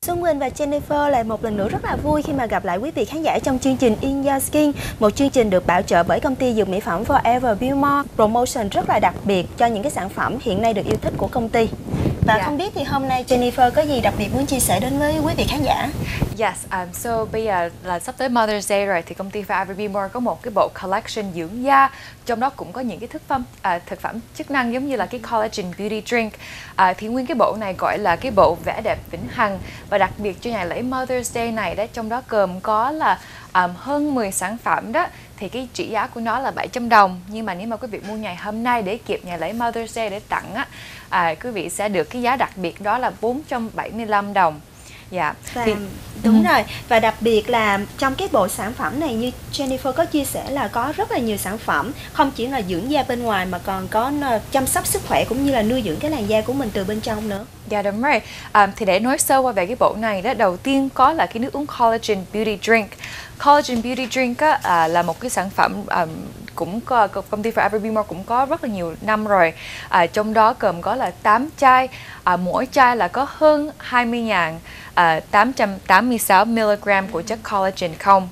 Xuân Quỳnh và Jennifer lại một lần nữa rất là vui khi mà gặp lại quý vị khán giả trong chương trình In Your Skin, một chương trình được bảo trợ bởi công ty dược mỹ phẩm Forever Beaumore, promotion rất là đặc biệt cho những cái sản phẩm hiện nay được yêu thích của công ty. Và không biết thì hôm nay Jennifer có gì đặc biệt muốn chia sẻ đến với quý vị khán giả? Yes, so bây giờ là sắp tới Mother's Day rồi thì công ty Forever Beaumore có một cái bộ collection dưỡng da, trong đó cũng có những cái thực phẩm chức năng giống như là cái collagen beauty drink. Thì nguyên cái bộ này gọi là cái bộ vẻ đẹp vĩnh hằng, và đặc biệt cho ngày lễ Mother's Day này đó, trong đó gồm có là hơn 10 sản phẩm đó, thì cái trị giá của nó là 700 đồng. Nhưng mà nếu mà quý vị mua ngày hôm nay để kịp ngày lễ Mother's Day để tặng á, quý vị sẽ được cái giá đặc biệt đó là 475 đồng. Dạ. Và đúng rồi, và đặc biệt là trong cái bộ sản phẩm này như Jennifer có chia sẻ là có rất là nhiều sản phẩm, không chỉ là dưỡng da bên ngoài mà còn có chăm sóc sức khỏe cũng như là nuôi dưỡng cái làn da của mình từ bên trong nữa. Dạ đúng rồi. Thì để nói sơ qua về cái bộ này đó, đầu tiên có là cái nước uống Collagen Beauty Drink. Collagen Beauty Drink á, là một cái sản phẩm cũng có, công ty Forever Beaumore cũng có rất là nhiều năm rồi. Trong đó gồm có là 8 chai, mỗi chai là có hơn 20.886mg của chất collagen không.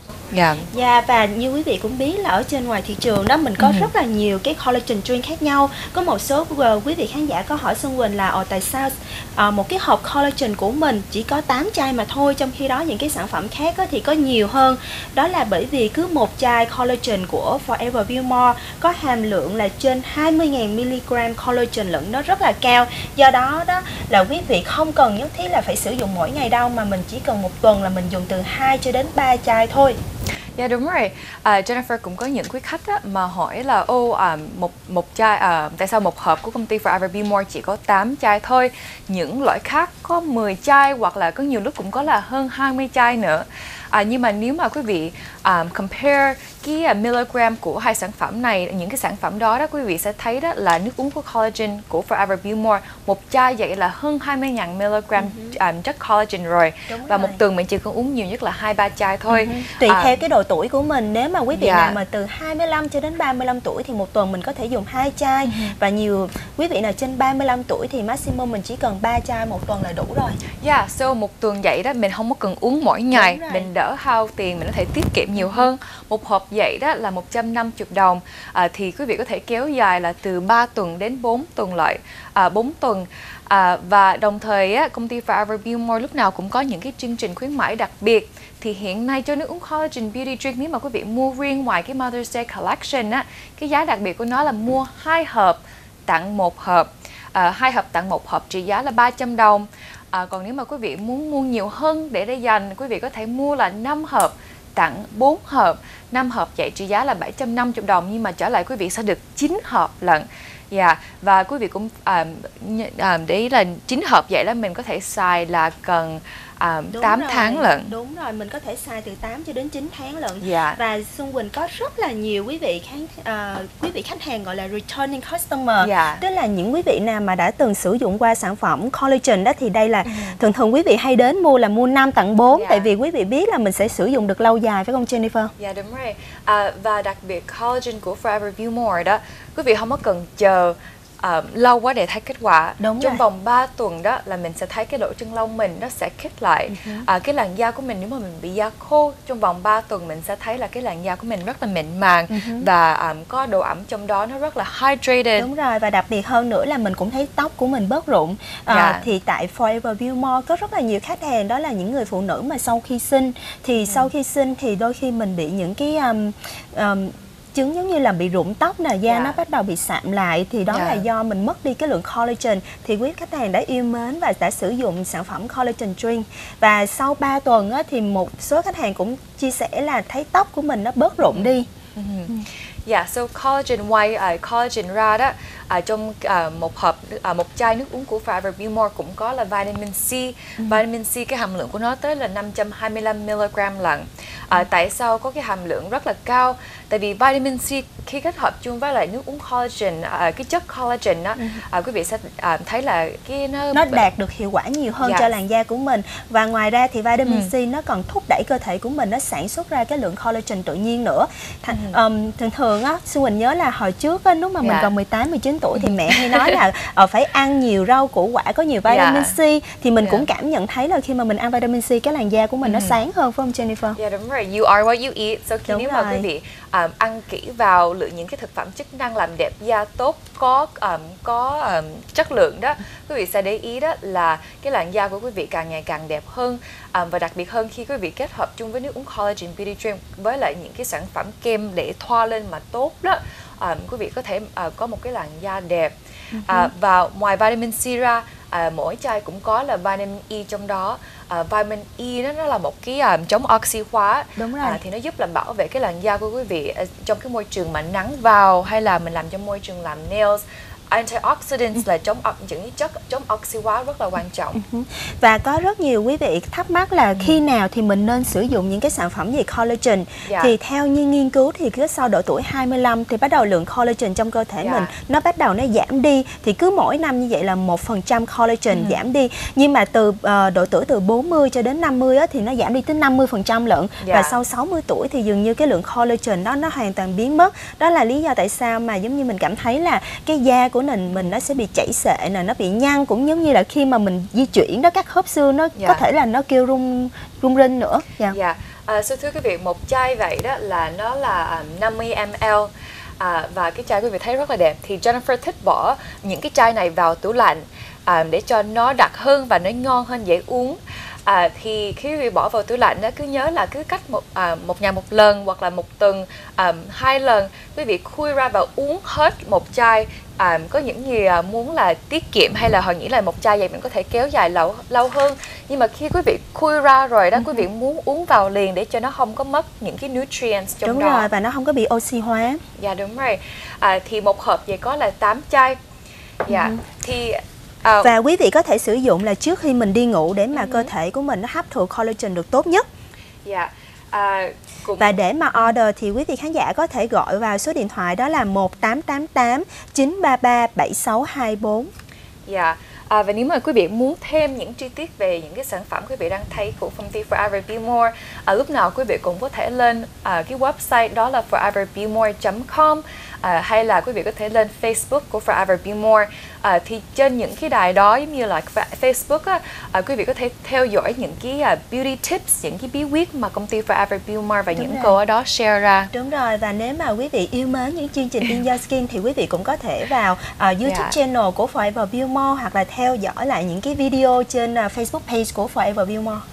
Và như quý vị cũng biết là ở trên ngoài thị trường đó mình có rất là nhiều cái collagen drink khác nhau. Có một số quý vị khán giả có hỏi Xuân Quỳnh là tại sao một cái hộp collagen của mình chỉ có 8 chai mà thôi, trong khi đó những cái sản phẩm khác thì có nhiều hơn. Đó là bởi vì cứ một chai collagen của Forever Beaumore có hàm lượng là trên 20.000mg collagen lẫn, nó rất là cao. Do đó là quý vị không cần nhất thiết là phải sử dụng mỗi ngày đâu, mà mình chỉ cần một tuần là mình dùng từ 2 cho đến 3 chai thôi. Dạ đúng rồi. Jennifer cũng có những quý khách mà hỏi là một chai, tại sao một hộp của công ty Forever Beaumore chỉ có 8 chai thôi, những loại khác có 10 chai hoặc là có nhiều lúc cũng có là hơn 20 chai nữa. Nhưng mà nếu mà quý vị compare cái milligram của hai sản phẩm này, những cái sản phẩm đó quý vị sẽ thấy đó là nước uống của collagen của Forever Beaumore, một chai vậy là hơn 20.000mg chất collagen rồi. Và một tuần mình chỉ cần uống nhiều nhất là 2-3 chai thôi. Tùy theo cái độ tuổi của mình, nếu mà quý vị nào mà từ 25 cho đến 35 tuổi thì một tuần mình có thể dùng 2 chai. Và nhiều quý vị nào trên 35 tuổi thì maximum mình chỉ cần 3 chai một tuần là đủ rồi. So một tuần vậy đó mình không có cần uống mỗi ngày, mình đỡ hao tiền, mình có thể tiết kiệm nhiều hơn. Một hộp vậy đó là 150 đồng, thì quý vị có thể kéo dài là từ 3 tuần đến 4 tuần lại, 4 tuần. Và đồng thời công ty Forever Beaumore lúc nào cũng có những cái chương trình khuyến mãi đặc biệt. Thì hiện nay cho nước uống Collagen Beauty Drink, nếu mà quý vị mua riêng ngoài cái Mother's Day Collection cái giá đặc biệt của nó là mua 2 hộp tặng 1 hộp. 2 hộp tặng 1 hộp trị giá là 300 đồng. Còn nếu mà quý vị muốn mua nhiều hơn để dành, quý vị có thể mua là 5 hộp tặng 4 hộp. 5 hộp vậy trị giá là 750 đồng, nhưng mà trở lại quý vị sẽ được 9 hộp lận. Và quý vị cũng để ý là 9 hộp vậy đó mình có thể xài là cần 8 tháng lận. Đúng rồi, mình có thể xài từ 8 cho đến 9 tháng lận. Và Xuân Quỳnh có rất là nhiều quý vị khách hàng gọi là returning customer. Tức là những quý vị nào mà đã từng sử dụng qua sản phẩm collagen đó, thì đây là thường quý vị hay đến mua là mua 5 tặng 4, tại vì quý vị biết là mình sẽ sử dụng được lâu dài, phải không Jennifer? Dạ đúng rồi. Và đặc biệt collagen của Forever Beaumore đó, quý vị không có cần chờ lâu quá để thấy kết quả. Trong vòng 3 tuần đó là mình sẽ thấy cái lỗ chân lông mình nó sẽ khít lại. Cái làn da của mình, nếu mà mình bị da khô, trong vòng 3 tuần mình sẽ thấy là cái làn da của mình rất là mịn màng và có độ ẩm trong đó, nó rất là hydrated. Đúng rồi, và đặc biệt hơn nữa là mình cũng thấy tóc của mình bớt rụng. Thì tại Forever Beaumore có rất là nhiều khách hàng, đó là những người phụ nữ mà sau khi sinh thì đôi khi mình bị những cái chứng giống như là bị rụng tóc nè, da nó bắt đầu bị sạm lại, thì đó là do mình mất đi cái lượng collagen. Thì quý khách hàng đã yêu mến và đã sử dụng sản phẩm collagen drink, và sau 3 tuần thì một số khách hàng cũng chia sẻ là thấy tóc của mình nó bớt rụng đi. So collagen white, collagen ra đó, trong một chai nước uống của Forever Beaumore cũng có là vitamin C. Vitamin C cái hàm lượng của nó tới là 525mg lận. Tại sao có cái hàm lượng rất là cao? Tại vì vitamin C khi kết hợp chung với lại nước uống collagen, cái chất collagen đó, quý vị sẽ thấy là nó đạt được hiệu quả nhiều hơn cho làn da của mình. Và ngoài ra thì vitamin C nó còn thúc đẩy cơ thể của mình nó sản xuất ra cái lượng collagen tự nhiên nữa. Thường thường thường á, Xuân Quỳnh nhớ là hồi trước á, lúc mà mình còn 18, 19 tuổi thì mẹ hay nói là phải ăn nhiều rau củ quả có nhiều vitamin C. Thì mình cũng cảm nhận thấy là khi mà mình ăn vitamin C, cái làn da của mình nó sáng hơn, phải không Jennifer? Dạ đúng rồi, you are what you eat. So khi nếu mà quý vị ăn kỹ vào lượng những cái thực phẩm chức năng làm đẹp da tốt, có chất lượng đó, quý vị sẽ để ý đó là cái làn da của quý vị càng ngày càng đẹp hơn. Và đặc biệt hơn khi quý vị kết hợp chung với nước uống Collagen Beauty Dream với lại những cái sản phẩm kem để thoa lên mà tốt đó, quý vị có thể có một cái làn da đẹp. Và ngoài vitamin C ra, mỗi chai cũng có là vitamin E trong đó. Vitamin E nó là một cái chống oxy hóa. Đúng rồi. Thì nó giúp là bảo vệ cái làn da của quý vị trong cái môi trường mà nắng vào, hay là mình làm trong môi trường làm nails. Antioxidants là những cái chất chống oxy hóa rất là quan trọng. Và có rất nhiều quý vị thắc mắc là khi nào thì mình nên sử dụng những cái sản phẩm về collagen. Thì theo như nghiên cứu thì cứ sau độ tuổi 25 thì bắt đầu lượng collagen trong cơ thể mình nó bắt đầu nó giảm đi. Thì cứ mỗi năm như vậy là 1% collagen giảm đi. Nhưng mà từ độ tuổi từ 40 cho đến 50 á, thì nó giảm đi tới 50% lận. Và sau 60 tuổi thì dường như cái lượng collagen đó nó hoàn toàn biến mất. Đó là lý do tại sao mà giống như mình cảm thấy là cái da của mình nó sẽ bị chảy xệ nè, nó bị nhăn, cũng giống như là khi mà mình di chuyển đó, các khớp xương nó có thể là nó kêu rung rinh nữa. So thưa quý vị, một chai vậy đó là nó là 50 ml. Và cái chai quý vị thấy rất là đẹp. Thì Jennifer thích bỏ những cái chai này vào tủ lạnh để cho nó đặc hơn và nó ngon hơn, dễ uống. Thì khi quý vị bỏ vào tủ lạnh đó, cứ nhớ là cứ cách một ngày một lần hoặc là một tuần 2 lần quý vị khui ra và uống hết một chai. Có những người muốn là tiết kiệm hay là họ nghĩ là một chai vậy mình có thể kéo dài lâu hơn, nhưng mà khi quý vị khui ra rồi đó, quý vị muốn uống vào liền để cho nó không có mất những cái nutrients trong đó. Đúng rồi, và nó không có bị oxy hóa. Dạ đúng rồi. Thì một hộp vậy có là 8 chai. Thì và quý vị có thể sử dụng là trước khi mình đi ngủ để mà cơ thể của mình nó hấp thụ collagen được tốt nhất. Và để mà order thì quý vị khán giả có thể gọi vào số điện thoại đó là 1888 933 7624. Và nếu mà quý vị muốn thêm những chi tiết về những cái sản phẩm quý vị đang thấy của công ty Forever Be More, lúc nào quý vị cũng có thể lên cái website đó là foreverbemore.com, hay là quý vị có thể lên Facebook của Forever Be More. Thì trên những cái đài đó giống như là Facebook á, quý vị có thể theo dõi những cái beauty tips, những cái bí quyết mà công ty Forever Be More và những cô ở đó share ra. Đúng rồi, và nếu mà quý vị yêu mến những chương trình In Your Skin thì quý vị cũng có thể vào YouTube channel của Forever Be More, hoặc là theo dõi lại những cái video trên Facebook page của Forever Be More.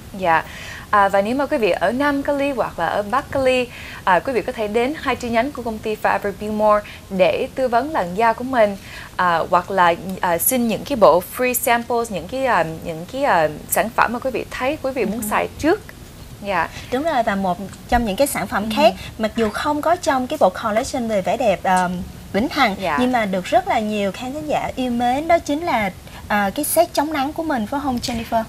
Và nếu mà quý vị ở Nam Cali hoặc là ở Bắc Cali, quý vị có thể đến 2 chi nhánh của công ty Forever Be More để tư vấn làn da của mình, hoặc là xin những cái bộ free samples, những cái sản phẩm mà quý vị thấy quý vị muốn xài trước. Đúng rồi, và một trong những cái sản phẩm khác mặc dù không có trong cái bộ collection về vẻ đẹp vĩnh hằng, nhưng mà được rất là nhiều khán thính giả yêu mến, đó chính là cái set chống nắng của mình, phải không Jennifer?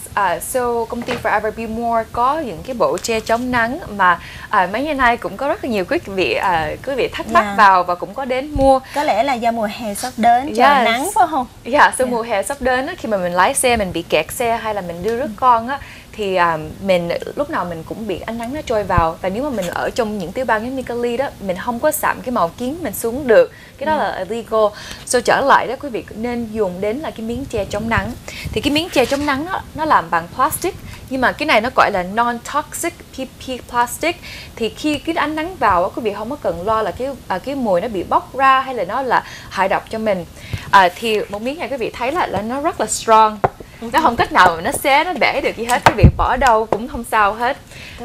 So công ty Forever Be More có những cái bộ che chống nắng mà mấy ngày nay cũng có rất là nhiều quý vị thắc mắc vào và cũng có đến mua. Có lẽ là do mùa hè sắp đến, trời nắng phải không? So mùa hè sắp đến khi mà mình lái xe, mình bị kẹt xe hay là mình đưa rước con á, thì mình lúc nào mình cũng bị ánh nắng nó trôi vào. Và nếu mà mình ở trong những tiểu bang giống như Cali đó, mình không có sạm cái màu kiến mình xuống được, cái đó là illegal. So trở lại đó, quý vị nên dùng đến là cái miếng che chống nắng. Thì cái miếng che chống nắng đó, nó làm bằng plastic, nhưng mà cái này nó gọi là non-toxic PP plastic. Thì khi cái ánh nắng vào, quý vị không có cần lo là cái mùi nó bị bốc ra hay là nó là hại độc cho mình. Thì một miếng này quý vị thấy là nó rất là strong, nó không cách nào mà nó xé, nó bể được gì hết, quý vị bỏ đâu cũng không sao hết.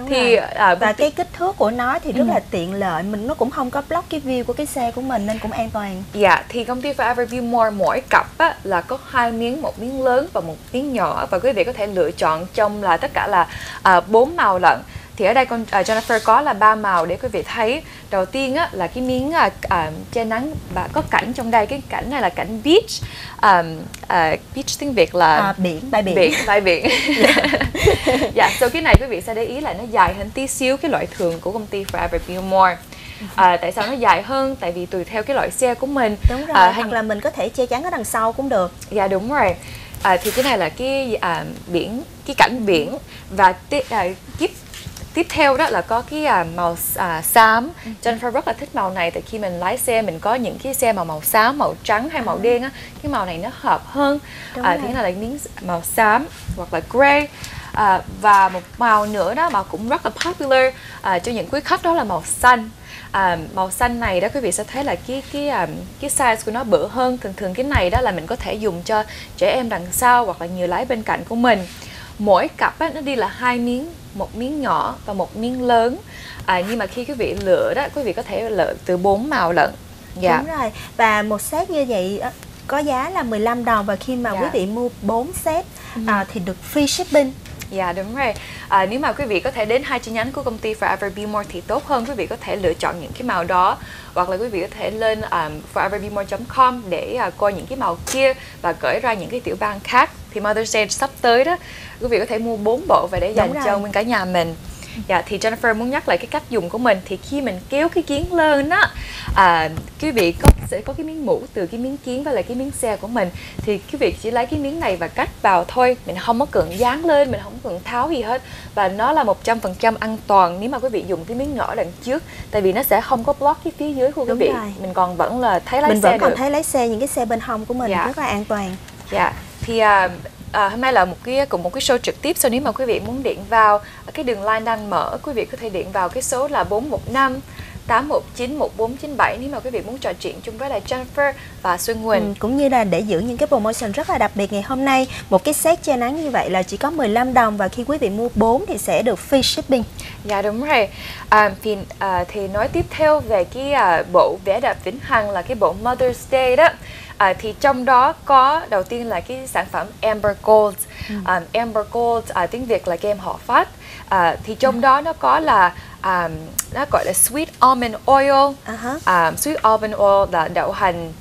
Và cái kích thước của nó thì rất là tiện lợi, nó cũng không có block cái view của cái xe của mình nên cũng an toàn. Thì công ty Forever Be More mỗi cặp á, là có 2 miếng, một miếng lớn và một miếng nhỏ, và quý vị có thể lựa chọn trong là tất cả là 4 màu lận. Thì ở đây Jennifer có là 3 màu để quý vị thấy. Đầu tiên á, là cái miếng che nắng và có cảnh trong đây. Cái cảnh này là cảnh beach. Beach tiếng Việt là bãi biển. So cái này quý vị sẽ để ý là nó dài hơn tí xíu cái loại thường của công ty Forever Be More. Tại sao nó dài hơn? Tại vì tùy theo cái loại xe của mình. Đúng rồi, hoặc là mình có thể che chắn ở đằng sau cũng được. Đúng rồi. Thì cái này là cái cảnh biển, và Tiếp theo đó là có cái màu xám. Jennifer rất là thích màu này, tại khi mình lái xe mình có những cái xe màu xám, màu trắng hay màu đen á, cái màu này nó hợp hơn. Thì là miếng màu xám hoặc là grey. Và một màu nữa đó mà cũng rất là popular cho những quý khách đó là màu xanh. Màu xanh này đó quý vị sẽ thấy là cái size của nó bự hơn. Thường cái này đó là mình có thể dùng cho trẻ em đằng sau hoặc là người lái bên cạnh của mình. Mỗi cặp á, nó đi là 2 miếng, một miếng nhỏ và một miếng lớn. Nhưng mà khi quý vị lựa đó, quý vị có thể lựa từ 4 màu lận. Đúng rồi. Và một set như vậy có giá là 15 đồng, và khi mà quý vị mua 4 set thì được free shipping. Dạ đúng rồi. Nếu mà quý vị có thể đến 2 chi nhánh của công ty Forever Be More thì tốt hơn. Quý vị có thể lựa chọn những cái màu đó, hoặc là quý vị có thể lên foreverbemore.com để coi những cái màu kia và gửi ra những cái tiểu bang khác. Thì Mother's Day sắp tới đó, quý vị có thể mua 4 bộ về để dành cho nguyên cả nhà mình. Dạ, thì Jennifer muốn nhắc lại cái cách dùng của mình. Thì khi mình kéo cái kiến lên á, quý vị sẽ có cái miếng mũ từ cái miếng kiến với lại cái miếng xe của mình. Thì quý vị chỉ lấy cái miếng này và cắt vào thôi. Mình không có cần dán lên, mình không cần tháo gì hết. Và nó là 100% an toàn nếu mà quý vị dùng cái miếng nhỏ đằng trước. Tại vì nó sẽ không có block cái phía dưới của quý vị. Mình còn vẫn là thấy lái xe được. Mình vẫn còn thấy lái xe, những cái xe bên hông của mình rất là an toàn. Dạ, thì hôm nay là cùng một cái show trực tiếp. Nếu mà quý vị muốn điện vào, cái đường line đang mở, quý vị có thể điện vào cái số là 415 819 1497 nếu mà quý vị muốn trò chuyện chung với lại Jennifer và Xuân Quỳnh. Cũng như là để giữ những cái promotion rất là đặc biệt ngày hôm nay. Một cái set che nắng như vậy là chỉ có 15 đồng, và khi quý vị mua 4 thì sẽ được free shipping. Dạ đúng rồi. Thì nói tiếp theo về cái bộ vẻ đẹp vĩnh hằng là cái bộ Mother's Day đó. Thì trong đó có đầu tiên là cái sản phẩm Amber Gold. Amber Gold tiếng Việt là kem họ phát. Thì trong đó nó có là nó gọi là Sweet Almond Oil. Sweet Almond Oil là đậu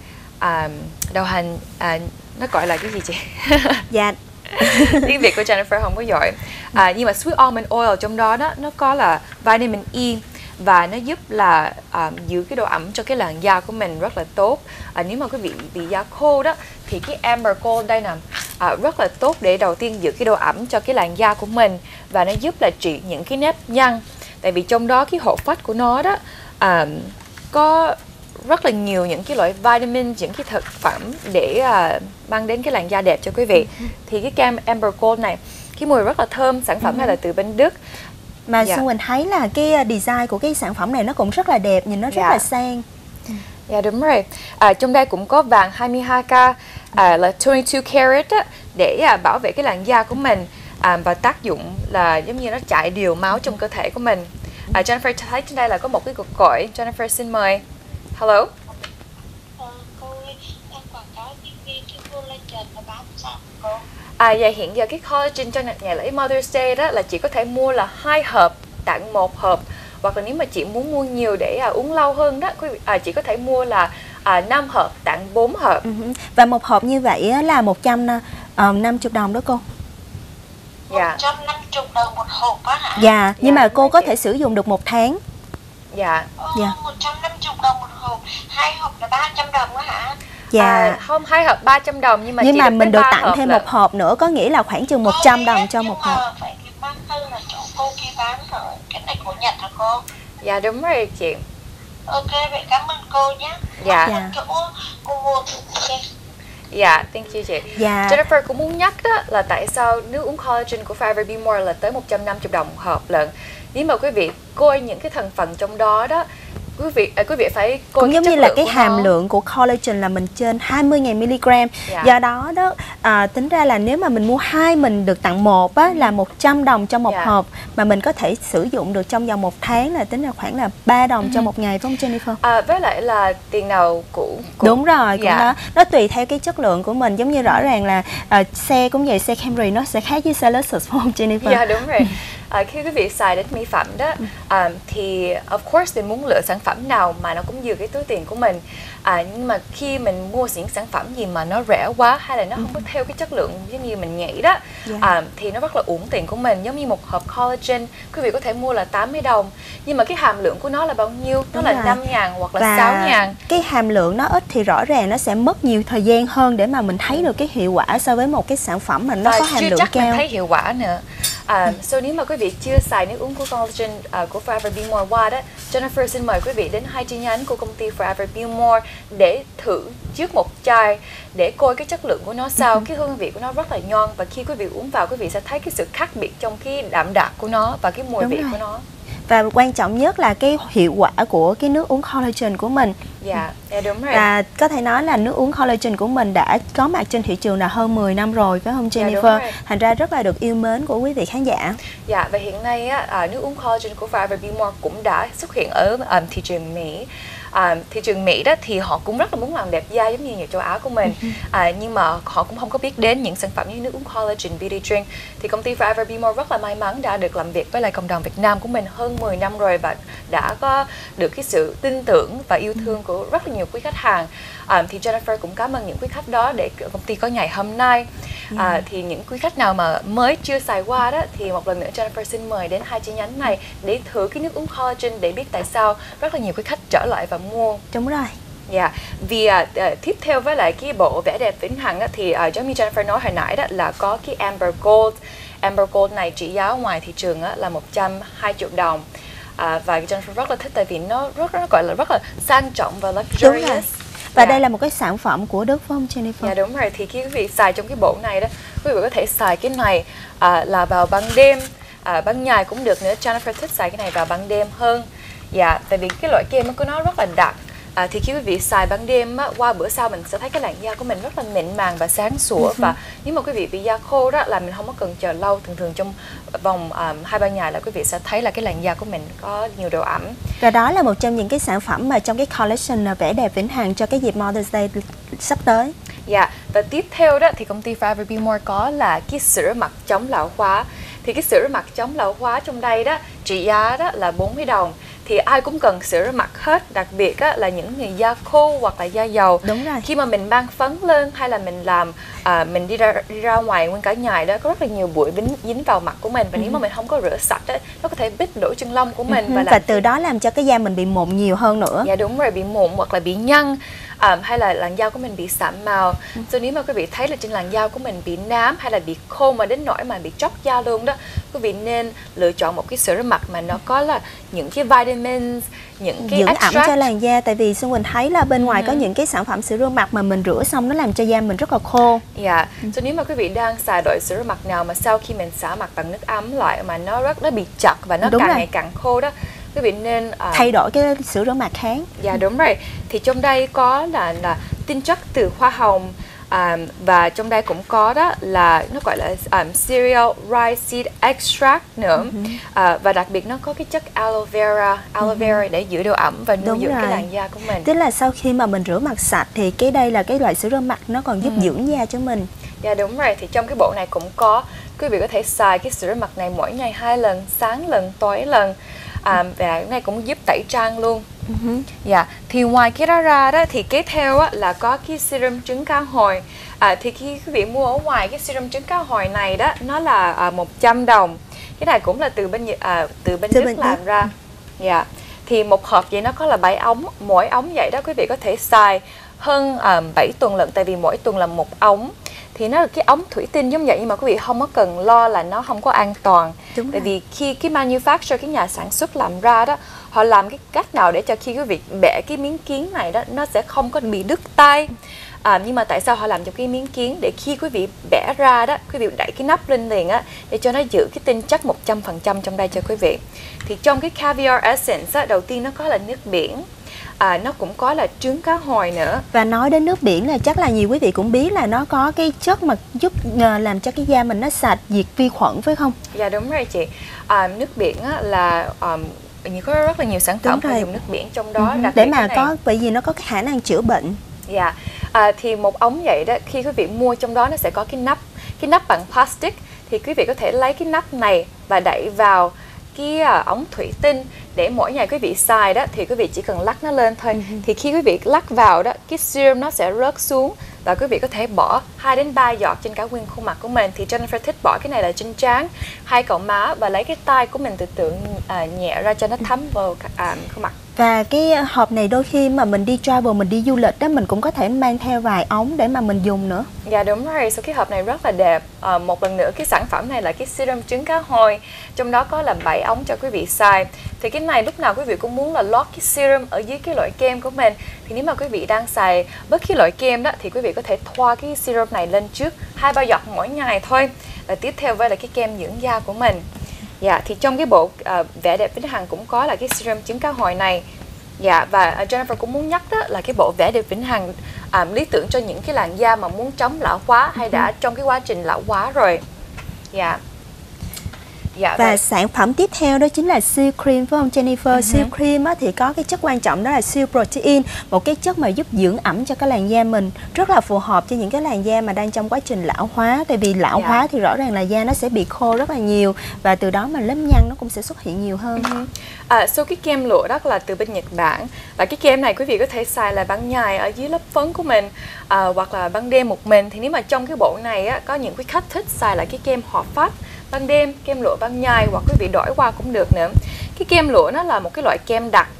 hành nó gọi là cái gì chị? Dạ. Tiếng Việt của Jennifer không có giỏi. Nhưng mà Sweet Almond Oil trong đó nó có là vitamin E, và nó giúp là giữ cái độ ẩm cho cái làn da của mình rất là tốt. Nếu mà quý vị bị da khô đó thì cái Amber Gold đây nè rất là tốt để đầu tiên giữ cái độ ẩm cho cái làn da của mình, và nó giúp là trị những cái nếp nhăn. Tại vì trong đó cái hộp phát của nó đó có rất là nhiều những cái loại vitamin, những cái thực phẩm để mang đến cái làn da đẹp cho quý vị. Thì cái kem Amber Gold này, cái mùi rất là thơm. Sản phẩm này là từ bên Đức. Mà Xuân Quỳnh thấy là cái design của cái sản phẩm này nó cũng rất là đẹp, nhìn nó rất là sang. Dạ đúng rồi. Trong đây cũng có vàng 22K là 22 carat á, để bảo vệ cái làn da của mình, và tác dụng là giống như nó chạy điều máu trong cơ thể của mình. Jennifer thấy trên đây là có một cái cuộc gọi. Jennifer xin mời. Hello. Cô ơi, em quảng cáo cái collagen là bán sao cô? Dạ hiện giờ cái collagen cho ngày lễ Mother's Day đó là chị có thể mua là 2 hộp tặng 1 hộp, hoặc là nếu mà chị muốn mua nhiều để uống lâu hơn đó, chị có thể mua là 5 hộp tặng 4 hộp. Và một hộp như vậy là 150 đồng đó cô. Dạ. 150 đồng một hộp á hả? Dạ, nhưng mà cô có thể sử dụng được 1 tháng. Dạ. 150 đồng một hộp, 2 hộp là 300 đồng á hả? Dạ. Không, 2 hộp 300 đồng nhưng mà mình được tặng thêm 1 hộp nữa, có nghĩa là khoảng chừng 100 đồng cho 1 hộp. Phải cái bán tư là chỗ cô kia bán rồi. Cái này của Nhật hả cô? Dạ đúng rồi chị. Ok, vậy cảm ơn cô nhé. Dạ. Chỗ cô mua thì Dạ, thank you chị. Dạ. Jennifer cũng muốn nhắc đó là tại sao nước uống collagen của Forever Be More là tới 150 đồng một hộp lận. Nếu mà quý vị coi những cái thành phần trong đó đó, quý vị phải coi cũng giống như là cái hàm nó. lượng của collagen là mình trên 20.000 mg. Do đó đó tính ra là nếu mà mình mua 2 mình được tặng 1 á, là 100 đồng cho 1 hộp, mà mình có thể sử dụng được trong vòng 1 tháng, là tính ra khoảng là 3 đồng cho 1 ngày, phải không Jennifer? Với lại là tiền nào cũng đúng rồi, cũng đó. Nó tùy theo cái chất lượng của mình, giống như rõ ràng là xe cũng vậy, xe Camry nó sẽ khác với xe Lexus, phải không Jennifer? Dạ đúng rồi. Khi quý vị xài đến mỹ phẩm đó thì of course mình muốn lựa sản phẩm nào mà nó cũng vừa cái túi tiền của mình. Nhưng mà khi mình mua những sản phẩm gì mà nó rẻ quá hay là nó không có theo cái chất lượng giống như mình nghĩ đó, thì nó rất là uổng tiền của mình. Giống như một hộp collagen quý vị có thể mua là 80 đồng, nhưng mà cái hàm lượng của nó là bao nhiêu? Nó là 5.000 hoặc là 6.000. Cái hàm lượng nó ít thì rõ ràng nó sẽ mất nhiều thời gian hơn để mà mình thấy được cái hiệu quả so với một cái sản phẩm mà nó có hàm lượng chưa chắc cao. mình thấy hiệu quả nữa. So nếu mà quý vị chưa xài nước uống của collagen của Forever Be More qua đó, Jennifer xin mời quý vị đến 2 chi nhánh của công ty Forever Be More để thử trước một chai để coi cái chất lượng của nó sao. Cái hương vị của nó rất là ngon, và khi quý vị uống vào quý vị sẽ thấy cái sự khác biệt trong cái đậm đặc của nó và cái mùi vị của nó. Và quan trọng nhất là cái hiệu quả của cái nước uống collagen của mình. Dạ, đúng rồi. Và có thể nói là nước uống collagen của mình đã có mặt trên thị trường là hơn 10 năm rồi, phải không Jennifer? Thành ra rất là được yêu mến của quý vị khán giả. Dạ, và hiện nay á, nước uống collagen của Forever Be More cũng đã xuất hiện ở thị trường Mỹ. Thị trường Mỹ đó thì họ cũng rất là muốn làm đẹp da giống như nhiều châu Á của mình, nhưng mà họ cũng không có biết đến những sản phẩm như nước uống collagen beauty drink. Thì công ty Forever Be More rất là may mắn đã được làm việc với lại cộng đồng Việt Nam của mình hơn 10 năm rồi, và đã có được cái sự tin tưởng và yêu thương của rất là nhiều quý khách hàng. Thì Jennifer cũng cảm ơn những quý khách đó để công ty có ngày hôm nay. Thì những quý khách nào mà mới chưa xài qua đó thì một lần nữa Jennifer xin mời đến 2 chi nhánh này để thử cái nước uống collagen để biết tại sao rất là nhiều quý khách trở lại và mua. Đúng rồi. Dạ, vì tiếp theo với lại cái bộ vẻ đẹp vĩnh hằng thì giống như Jennifer nói hồi nãy đó là có cái Amber Gold. Amber Gold này trị giá ngoài thị trường là 120 đồng. Và Jennifer rất là thích tại vì nó gọi là rất là sang trọng và luxurious. Và đây là một cái sản phẩm của Đức phải không Jennifer? Dạ đúng rồi, thì khi quý vị xài trong cái bộ này đó, quý vị có thể xài cái này là vào ban đêm, ban ngày cũng được nữa. Jennifer thích xài cái này vào ban đêm hơn. Dạ, tại vì cái loại kem của nó rất là đặc. Thì khi quý vị xài ban đêm qua bữa sau mình sẽ thấy cái làn da của mình rất là mịn màng và sáng sủa. Và nếu mà quý vị bị da khô đó là mình không có cần chờ lâu, thường trong vòng 2-3 ngày là quý vị sẽ thấy là cái làn da của mình có nhiều độ ẩm. Và đó là một trong những cái sản phẩm mà trong cái collection vẻ đẹp vĩnh hằng cho cái dịp Mother's Day sắp tới. Dạ, và tiếp theo đó thì công ty Forever Be More có là cái sữa rửa mặt chống lão hóa. Thì cái sữa rửa mặt chống lão hóa trong đây đó trị giá đó là 40 đồng. Thì ai cũng cần sữa rửa mặt hết, đặc biệt là những người da khô hoặc là da dầu. Đúng rồi. Khi mà mình mang phấn lên hay là mình làm mình đi ra ngoài nguyên cả ngày đó, có rất là nhiều bụi dính vào mặt của mình, và nếu mà mình không có rửa sạch đó, nó có thể bít lỗ chân lông của mình và từ đó làm cho cái da mình bị mụn nhiều hơn nữa. Dạ đúng rồi, bị mụn hoặc là bị nhăn, hay là làn da của mình bị sạm màu. So nếu mà quý vị thấy là trên làn da của mình bị nám hay là bị khô mà đến nỗi mà bị tróc da luôn đó, quý vị nên lựa chọn một cái sữa rửa mặt mà nó có là những cái vitamins, những cái dưỡng extract ẩm cho làn da. Tại vì Xuân Quỳnh thấy là bên ngoài có những cái sản phẩm sữa rửa mặt mà mình rửa xong nó làm cho da mình rất là khô. Dạ, so nếu mà quý vị đang xài loại sữa rửa mặt nào mà sau khi mình xả mặt bằng nước ấm lại mà nó bị chặt và nó càng ngày càng khô đó, quý vị nên thay đổi cái sữa rửa mặt khác. Dạ đúng rồi. Thì trong đây có là tinh chất từ hoa hồng, và trong đây cũng có đó là nó gọi là cereal rice seed extract nữa. Và đặc biệt nó có cái chất aloe vera để giữ độ ẩm và nuôi dưỡng cái làn da của mình. Tức là sau khi mà mình rửa mặt sạch thì đây là cái loại sữa rửa mặt nó còn giúp dưỡng da cho mình. Dạ đúng rồi, thì trong cái bộ này cũng có, quý vị có thể xài cái sữa rửa mặt này mỗi ngày 2 lần, sáng lần, tối lần. Và cái này cũng giúp tẩy trang luôn. Dạ, thì ngoài cái đó ra đó thì kế theo là có cái serum trứng cá hồi. Thì khi quý vị mua ở ngoài cái serum trứng cá hồi này đó, nó là 100 đồng. Cái này cũng là từ bên Đức làm ra. Dạ, thì một hộp vậy nó có là 7 ống, mỗi ống vậy đó quý vị có thể xài hơn 7 tuần lận, tại vì mỗi tuần là 1 ống. Thì nó là cái ống thủy tinh giống vậy, nhưng mà quý vị không có cần lo là nó không có an toàn. Tại vì khi cái manufacturer, cái nhà sản xuất làm ra đó, họ làm cái cách nào để cho khi quý vị bẻ cái miếng kiến này đó, nó sẽ không có bị đứt tay. Nhưng mà tại sao họ làm cho cái miếng kiến? Để khi quý vị bẻ ra đó, quý vị đẩy cái nắp lên liền để cho nó giữ cái tinh chất 100% trong đây cho quý vị. Thì trong cái Caviar Essence đầu tiên nó có là nước biển, nó cũng có là trứng cá hồi nữa. Và nói đến nước biển là chắc là nhiều quý vị cũng biết là nó có cái chất mà giúp làm cho cái da mình nó sạch, diệt vi khuẩn phải không? Dạ đúng rồi chị. Nước biển là có rất là nhiều sản phẩm dùng nước biển trong đó. Để mà bởi vì nó có cái khả năng chữa bệnh. Dạ, thì một ống vậy đó, khi quý vị mua trong đó nó sẽ có cái nắp bằng plastic. Thì quý vị có thể lấy cái nắp này và đẩy vào cái ống thủy tinh để mỗi ngày quý vị xài đó, thì quý vị chỉ cần lắc nó lên thôi. Thì khi quý vị lắc vào đó, cái serum nó sẽ rớt xuống và quý vị có thể bỏ 2 đến 3 giọt trên cả nguyên khuôn mặt của mình. Thì Jennifer thích bỏ cái này là trên trán, 2 cọng má và lấy cái tay của mình từ từ nhẹ ra cho nó thấm vào khuôn mặt. Và cái hộp này đôi khi mà mình đi travel, mình đi du lịch đó, mình cũng có thể mang theo vài ống để mà mình dùng nữa. Dạ đúng rồi, cái hộp này rất là đẹp. Một lần nữa cái sản phẩm này là cái serum trứng cá hồi, trong đó có là 7 ống cho quý vị xài. Thì cái này lúc nào quý vị cũng muốn là lót cái serum ở dưới cái loại kem của mình. Thì nếu mà quý vị đang xài bất kỳ loại kem đó thì quý vị có thể thoa cái serum này lên trước 2-3 giọt mỗi ngày thôi. Và tiếp theo với là cái kem dưỡng da của mình. Dạ, thì trong cái bộ vẻ đẹp vĩnh hằng cũng có là cái serum trứng cá hồi này. Dạ, và Jennifer cũng muốn nhắc đó là cái bộ vẻ đẹp vĩnh hằng lý tưởng cho những cái làn da mà muốn chống lão hóa hay đã trong cái quá trình lão hóa rồi. Dạ. Dạ, và sản phẩm tiếp theo đó chính là siêu cream, phải không Jennifer? Siêu cream á, thì có cái chất quan trọng đó là siêu protein, một cái chất mà giúp dưỡng ẩm cho cái làn da mình, rất là phù hợp cho những cái làn da mà đang trong quá trình lão hóa. Tại vì lão hóa thì rõ ràng là da nó sẽ bị khô rất là nhiều, và từ đó mà nếp nhăn nó cũng sẽ xuất hiện nhiều hơn. Cái kem lụa đó là từ bên Nhật Bản, và cái kem này quý vị có thể xài là ban ngày ở dưới lớp phấn của mình, hoặc là ban đêm một mình. Thì nếu mà trong cái bộ này á, có những cái khách thích xài là cái kem hot phát ban đêm, kem lụa ban ngày, hoặc quý vị đổi qua cũng được nữa. Cái kem lụa nó là một cái loại kem đặc,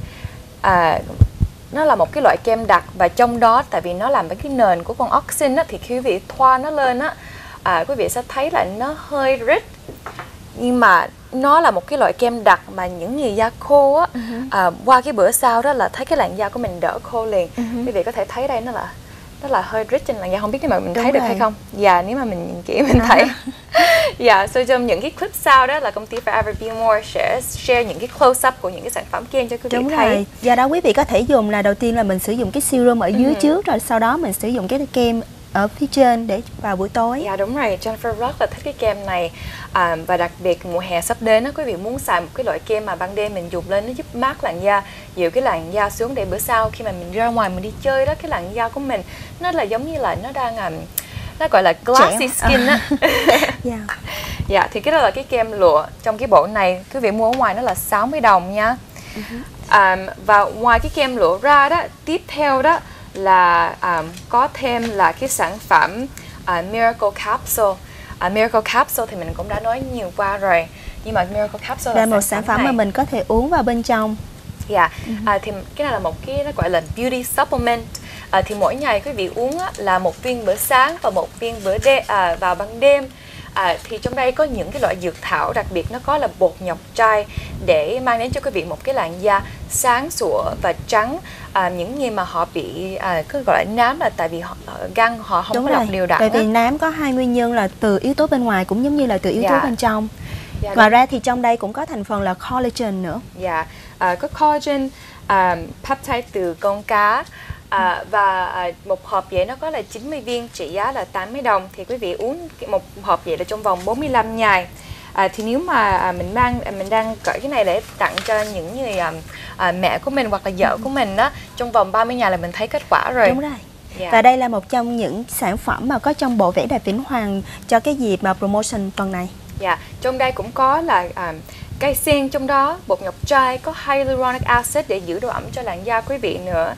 nó là một cái loại kem đặc, và trong đó tại vì nó làm với cái nền của con auxin á, thì khi quý vị thoa nó lên á, quý vị sẽ thấy là nó hơi rít, nhưng mà nó là một cái loại kem đặc mà những người da khô á, qua cái bữa sau đó là thấy cái làn da của mình đỡ khô liền. Quý vị có thể thấy đây nó là hơi rít trên làn da, không biết nếu mà mình thấy được hay không. Dạ, nếu mà mình nhìn kỹ mình thấy. Dạ, trong những cái clip sau đó là công ty Forever Be More sẽ share những cái close up của những cái sản phẩm kem cho quý vị thấy. Rồi. Do đó quý vị có thể dùng là đầu tiên là mình sử dụng cái serum ở dưới trước, rồi sau đó mình sử dụng cái kem ở phía trên để vào buổi tối. Dạ đúng rồi, Jennifer rất là thích cái kem này, và đặc biệt mùa hè sắp đến đó, quý vị muốn xài một cái loại kem mà ban đêm mình dùng lên nó giúp mát làn da, dịu cái làn da xuống, để bữa sau khi mà mình ra ngoài mình đi chơi đó, cái làn da của mình nó là giống như là nó đang nó gọi là glassy skin á. Dạ, thì cái đó là cái kem lụa trong cái bộ này, quý vị mua ở ngoài nó là 60 đồng nha. Và ngoài cái kem lụa ra đó, tiếp theo đó là có thêm là cái sản phẩm Miracle Capsule. Miracle Capsule thì mình cũng đã nói nhiều qua rồi, nhưng mà Miracle Capsule là một sản phẩm mà mình có thể uống vào bên trong. Dạ, thì cái này là một cái nó gọi là beauty supplement. Thì mỗi ngày quý vị uống á, là một viên bữa sáng và một viên vào ban đêm. Thì trong đây có những cái loại dược thảo, đặc biệt nó có là bột ngọc trai để mang đến cho quý vị một cái làn da sáng sủa và trắng. Những người mà họ bị cứ gọi là nám là tại vì gan họ không có lọc đều đặn. Tại vì nám có hai nguyên nhân là từ yếu tố bên ngoài cũng giống như là từ yếu tố bên trong. Ngoài ra thì trong đây cũng có thành phần là collagen nữa. Dạ, có collagen, peptide từ con cá. Và một hộp vậy nó có là 90 viên, trị giá là 80 đồng. Thì quý vị uống một hộp vậy là trong vòng 45 ngày. Thì nếu mà mình đang cởi cái này để tặng cho những người mẹ của mình hoặc là vợ của mình đó, trong vòng 30 ngày là mình thấy kết quả rồi. Đúng rồi. Và đây là một trong những sản phẩm mà có trong bộ vẻ đẹp vĩnh hằng cho cái dịp mà promotion tuần này. Dạ, trong đây cũng có là cây sen, trong đó bột ngọc trai, có hyaluronic acid để giữ độ ẩm cho làn da quý vị nữa.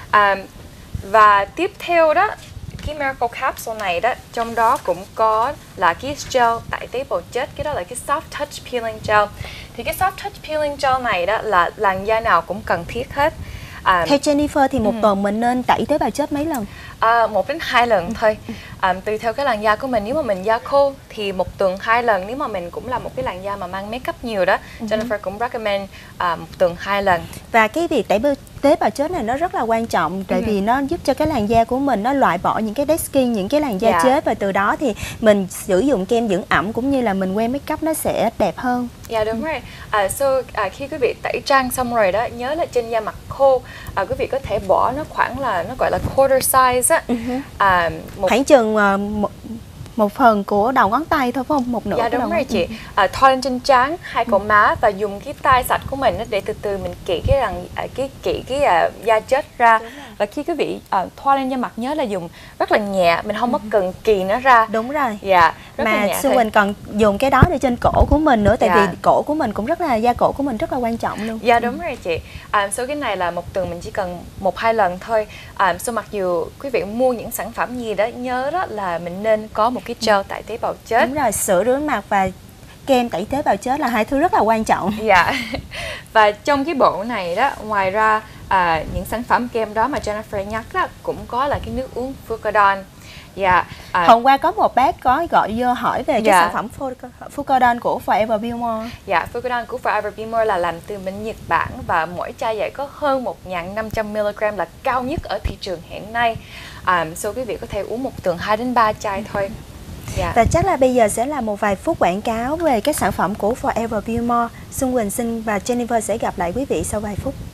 Và tiếp theo đó, cái Miracle Capsule này đó, trong đó cũng có là cái gel tại tế bào chết, cái đó là cái Soft Touch Peeling Gel. Thì cái Soft Touch Peeling Gel này đó là làn da nào cũng cần thiết hết. Theo Jennifer thì một tuần mình nên tẩy tế bào chết mấy lần? 1 đến 2 lần thôi. Tùy theo cái làn da của mình, nếu mà mình da khô thì 1 tuần 2 lần. Nếu mà mình cũng là một cái làn da mà mang make up nhiều đó, Jennifer cũng recommend 1 tuần 2 lần. Và cái việc tẩy tế bào chết này nó rất là quan trọng, tại vì nó giúp cho cái làn da của mình nó loại bỏ những cái dead skin, những cái làn da chết, và từ đó thì mình sử dụng kem dưỡng ẩm cũng như là mình que make up nó sẽ đẹp hơn. Dạ đúng rồi. Khi quý vị tẩy trang xong rồi đó, nhớ là trên da mặt khô, quý vị có thể bỏ nó khoảng là nó gọi là quarter size á, khoảng chừng một phần của đầu ngón tay thôi, phải không? Một nửa. Dạ đúng rồi chị. Thoa lên trên trán, 2 cọng má và dùng cái tay sạch của mình để từ từ mình kỵ cái da chết ra. Và khi quý vị thoa lên da mặt nhớ là dùng rất là nhẹ, mình không có cần kì nó ra. Đúng rồi. Dạ. Mà Xuân Quỳnh còn dùng cái đó để trên cổ của mình nữa, tại vì cổ của mình cũng rất là, da cổ của mình rất là quan trọng luôn. Dạ đúng rồi chị. Cái này là 1 tuần mình chỉ cần 1-2 lần thôi. Mặc dù quý vị mua những sản phẩm gì đó, nhớ đó là mình nên có một cái gel tại tế bào chết. Đúng rồi, sữa rửa mặt và kem tẩy tế bào chết là 2 thứ rất là quan trọng. Dạ. Và trong cái bộ này đó, ngoài ra những sản phẩm kem đó mà Jennifer nhắc đó cũng có là cái nước uống Fucodon. Hôm qua có một bác có gọi vô hỏi về cái sản phẩm Fucodon của Forever Be More. Fucodon của Forever Be More là làm từ bên Nhật Bản và mỗi chai vậy có hơn 1.500mg, là cao nhất ở thị trường hiện nay. So quý vị có thể uống một tuần 2 đến 3 chai thôi. Và chắc là bây giờ sẽ là một vài phút quảng cáo về các sản phẩm của Forever Be More. Xuân Quỳnh xin và Jennifer sẽ gặp lại quý vị sau vài phút.